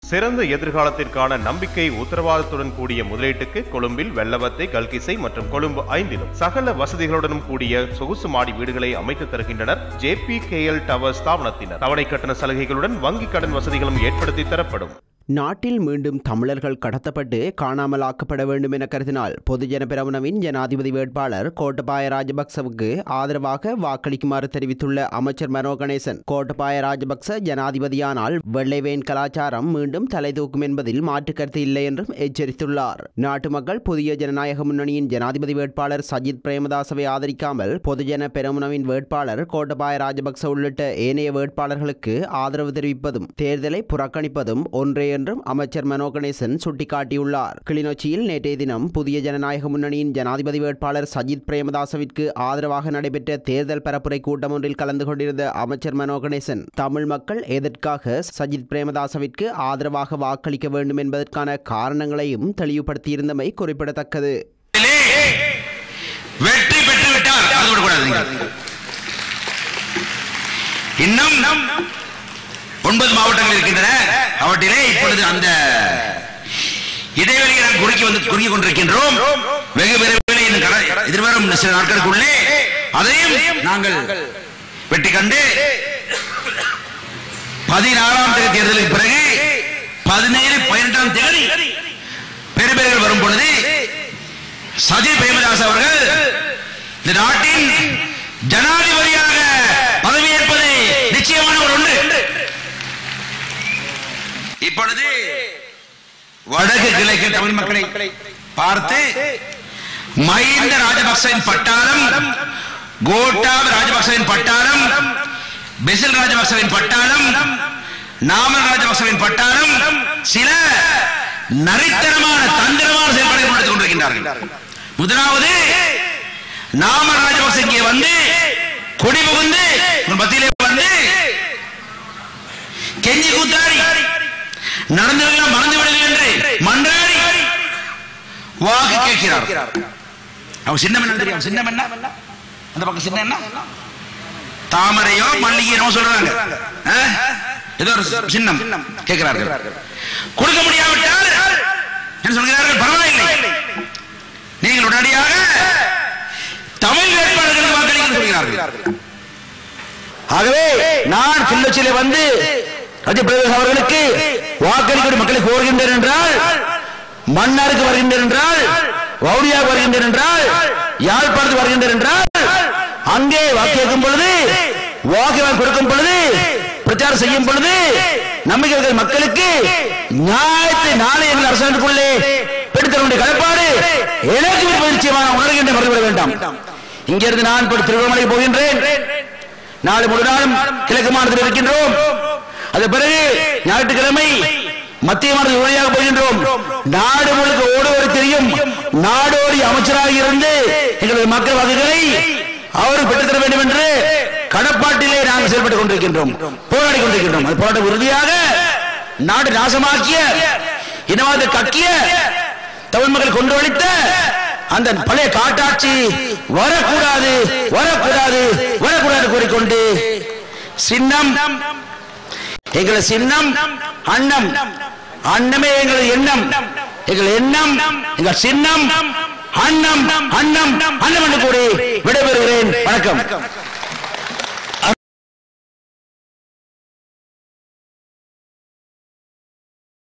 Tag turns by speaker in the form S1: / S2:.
S1: சிறந்த எதிர்காலத்திற்கான நம்பிக்கை உத்தரவாதத்துடன் கூடிய முதலீட்டுக்கு கொழும்பில் வெள்ளவத்தை, கல்கிசை மற்றும் கொழும்பு 5 சகல வசதிகளுடனும் கூடிய சொகுசு மாடி வீடுகளை அமைத்து தருகின்றனர் JPKL டவர் ஸ்தாபனத்தினர். தவணை கட்டண சலுகைகளுடன் வங்கி கடன் வசதிகளும் ஏற்படுத்தி தரப்படும்.
S2: நாட்டில் மீண்டும் தமிழர்கள் கடத்தப்பட்டு காணாமலாக்கப்பட வேண்டும் என கருதினால் பொதுஜன பெரமுனவின் ஜனாதிபதி வேட்பாளர் கோட்டபாய ராஜபக்சவுக்கு ஆதரவாக வாக்களிக்குமாறு தெரிவித்துள்ள அமைச்சர் மனோ கணேசன், கோட்டபாய ராஜபக்ச ஜனாதிபதியானால் வெள்ளைவேன் கலாச்சாரம் மீண்டும் தலைதூக்கும் என்பதில் மாற்று கருத்து இல்லை என்றும் எச்சரித்துள்ளார். நாட்டு மக்கள் புதிய ஜனநாயக முன்னணியின் ஜனாதிபதி வேட்பாளர் சஜித் பிரேமதாசவை ஆதரிக்காமல் பொதுஜன பெரமுனவின் வேட்பாளர் கோட்டபாய ராஜபக்ச உள்ளிட்ட ஏனைய வேட்பாளர்களுக்கு ஆதரவு தெரிவிப்பதும் தேர்தலை புறக்கணிப்பதும் ஒன்றே என்றும் அமைச்சர் மனோ கணேசன் சுட்டிக்காட்டியுள்ளார். கிளிநொச்சியில் நேற்றைய தினம் புதிய ஜனநாயக முன்னணியின் ஜனாதிபதி வேட்பாளர் சஜித் பிரேமதாசவிற்கு ஆதரவாக நடைபெற்ற தேர்தல் பரப்புரை கூட்டம் ஒன்றில் கலந்து கொண்டிருந்த அமைச்சர் மனோ கணேசன், தமிழ் மக்கள் எதற்காக சஜித் பிரேமதாசவிற்கு ஆதரவாக வாக்களிக்க வேண்டும் என்பதற்கான காரணங்களையும் தெளிவுபடுத்தியிருந்தமை குறிப்பிடத்தக்கது.
S3: வெற்றி பெற்றுவிட்டார், இன்னும் 9 மாவட்டங்கள் இருக்கின்றன. அவற்றிலே இப்பொழுது அந்த இடைவெளியை நாம் குறுக்கி கொண்டிருக்கின்றோம். வெகு விரைவில் எதிர்வரும் சில நாட்களுக்குள்ளே அதையும் நாங்கள் வெற்றி கண்டு 14ஆம் தேதி தேர்தலுக்கு பிறகு 17, 18ஆம் தேதி பெருமைகள் வரும் பொழுது சஜித் பிரேமதாஸ் அவர்கள் இந்த நாட்டின் ஜனாதிபதியாக பதவியேற்பது நிச்சயமான ஒரு ஒன்று. இப்பொழுது வடக்கு கிழக்கு தமிழ் மக்களை பார்த்து மஹிந்த ராஜபக்சவின் பட்டாளம், கோட்டாபய ராஜபக்சவின் பட்டாளம், பெசில் ராஜபக்சவின் பட்டாளம், நாமல் ராஜபக்சவின் பட்டாளம் சில நரித்தனமான தந்திரமான செயல்பாடுகள் நடத்திக் கொண்டிருக்கின்றார்கள். முதலாவது, நாமல் ராஜபக்ச இங்கே வந்து குடிபுகுந்து மத்தியிலே வந்து கெஞ்சி கூத்தாடி நடந்ததெல்லாம் மறந்து விடுங்கள் என்று மன்றாடி வாக்கு கேட்கிறார். அவன் சின்னம் என்ன தெரியும்? சின்னம் என்ன? அந்த பக்கம் சின்னம் என்ன? தாமரையோ மல்லிகையோ சொல்றாங்க. ஏதோ ஒரு சின்னம் கேட்கிறார்கள். கொடுக்க முடியாவிட்டால் என்ன சொல்கிறார்கள்? பரவாயில்லை, நீங்கள் உடனடியாக தமிழ் வேட்பாளர்களுக்கு வாக்களிக்க சொல்கிறார்கள். ஆகவே நான் கிளிநொச்சியிலே வந்து சஜித் பிரேமதாஸ் அவர்களுக்கு வாக்களிக்க மக்களை கோருகின்றேன் என்றால், மன்னாருக்கு வருகின்றேன் என்றால், வவுனியாவுக்கு வருகின்றேன் என்றால், யாழ்ப்பாணத்துக்கு வருகின்றேன் என்றால், அங்கே வாக்கு கேட்கும் பொழுது, வாக்கு கொடுக்கும் பொழுது, பிரச்சாரம் செய்யும் பொழுது நம்பிக்கை மக்களுக்கு நியாயத்தை நாளை எங்கள் அரசாங்கத்துக்குள்ளே பெற்றுத்தர கடப்பாடு எனக்கு நிச்சயமாக உணர்கின்ற மறுவிட வேண்டாம். இங்கிருந்து நான் திருவண்ணாமலை போகின்றேன். நாளை முழு நாளும் கிழக்கு மாநிலத்தில் இருக்கின்றோம். அது பிறகு ஞாயிற்றுக்கிழமை மத்திய மாநில வழியாக போகின்றோம். நாடு முழுக்க ஓடுவது தெரியும். நாடோடி அமைச்சராக இருந்து எங்களது மக்கள் வாக்குகளை அவர் பெற்றுத்தர வேண்டும் என்று கடப்பாட்டிலே நாங்கள் செயல்பட்டுக் கொண்டிருக்கின்றோம், போராடி கொண்டிருக்கின்றோம். அது போராட்ட உறுதியாக நாடு நாசமாக்கிய இனவாத கக்கிய தமிழ் மக்கள் கொண்டு வழித்த அந்த பழைய காட்டாட்சி வரக்கூடாது வரக்கூடாது வரக்கூடாது கூறிக்கொண்டு சின்னம் எங்கள் சின்னம் அன்னம், அன்னமே எங்கள் எண்ணம், எங்கள் எண்ணம் எங்கள் சின்னம் அன்னம் அன்னம் அன்னம் என்று கூறி விடைபெறுகிறேன். வணக்கம்.